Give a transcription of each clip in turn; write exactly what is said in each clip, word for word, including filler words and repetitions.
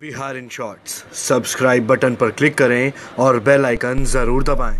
Bihar in shorts subscribe button पर click करें और बेल आइकन जरूर दबाएं।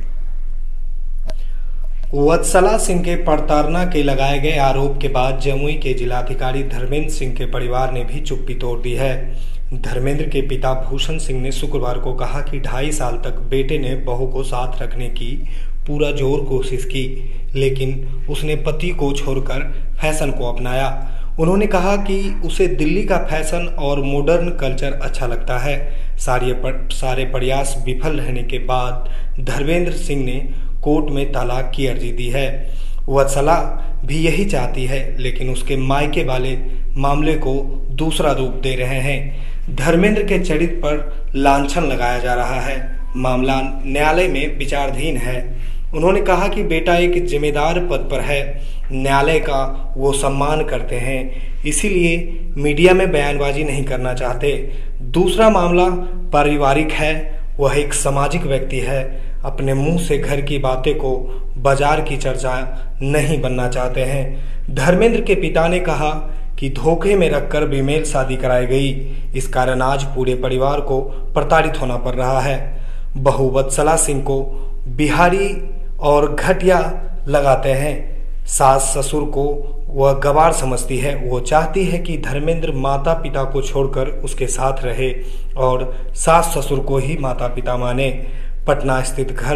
वत्सला सिंह के प्रताड़ना के लगाए गए आरोप के बाद जमुई के जिलाधिकारी धर्मेंद्र सिंह के परिवार ने भी चुप्पी तोड़ दी है। धर्मेंद्र के पिता भूषण सिंह ने शुक्रवार को कहा कि ढाई साल तक बेटे ने बहू को साथ रखने की पूरा जोर कोशिश की, लेकिन उसने पति को छोड़कर फैशन को अपनाया। उन्होंने कहा कि उसे दिल्ली का फैशन और मॉडर्न कल्चर अच्छा लगता है। सारे पर, सारे प्रयास विफल रहने के बाद धर्मेंद्र सिंह ने कोर्ट में तलाक की अर्जी दी है। वत्सला भी यही चाहती है, लेकिन उसके मायके वाले मामले को दूसरा रूप दे रहे हैं। धर्मेंद्र के चरित्र पर लांछन लगाया जा रहा है। मामला न्यायालय में विचाराधीन है। उन्होंने कहा कि बेटा एक जिम्मेदार पद पर है, न्यायालय का वो सम्मान करते हैं, इसीलिए मीडिया में बयानबाजी नहीं करना चाहते। दूसरा मामला पारिवारिक है। वह एक सामाजिक व्यक्ति है, अपने मुंह से घर की बातें को बाजार की चर्चा नहीं बनना चाहते हैं। धर्मेंद्र के पिता ने कहा कि धोखे में रखकर बेमेल शादी कराई गई, इस कारण आज पूरे परिवार को प्रताड़ित होना पड़ रहा है। बहू वत्सला सिंह को बिहारी और घटिया लगाते हैं। सास ससुर को वह गवार समझती है। वो चाहती है कि धर्मेंद्र माता पिता को छोड़कर उसके साथ रहे और सास ससुर को ही माता पिता माने। पटना स्थित घर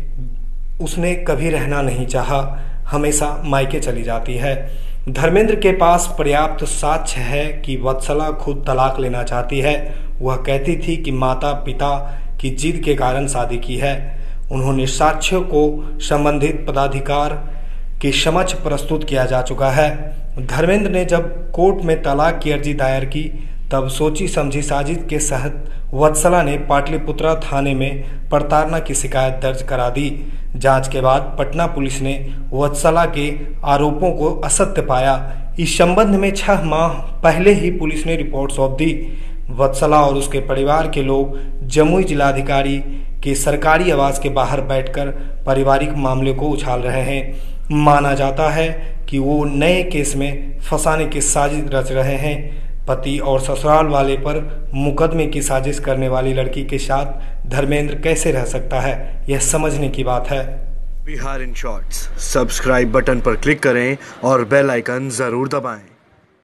में उसने कभी रहना नहीं चाहा, हमेशा मायके चली जाती है। धर्मेंद्र के पास पर्याप्त साक्ष्य है कि वत्सला खुद तलाक लेना चाहती है। वह कहती थी कि माता पिता की जिद के कारण शादी की है। उन्होंने साक्ष्यों को संबंधित पदाधिकार के समक्ष प्रस्तुत किया जा चुका है। धर्मेंद्र ने जब कोर्ट में तलाक की अर्जी दायर की, तब सोची समझी साजिश के तहत वत्सला ने पाटलिपुत्रा थाने में प्रताड़ना की शिकायत दर्ज करा दी। जांच के बाद पटना पुलिस ने वत्सला के आरोपों को असत्य पाया। इस संबंध में छह माह पहले ही पुलिस ने रिपोर्ट सौंप दी। वत्सला और उसके परिवार के लोग जमुई जिलाधिकारी के सरकारी आवास के बाहर बैठकर पारिवारिक मामले को उछाल रहे हैं। माना जाता है कि वो नए केस में फंसाने की साजिश रच रहे हैं। पति और ससुराल वाले पर मुकदमे की साजिश करने वाली लड़की के साथ धर्मेंद्र कैसे रह सकता है, यह समझने की बात है। Bihar in shorts subscribe button पर क्लिक करें और बेल आइकन जरूर दबाएं।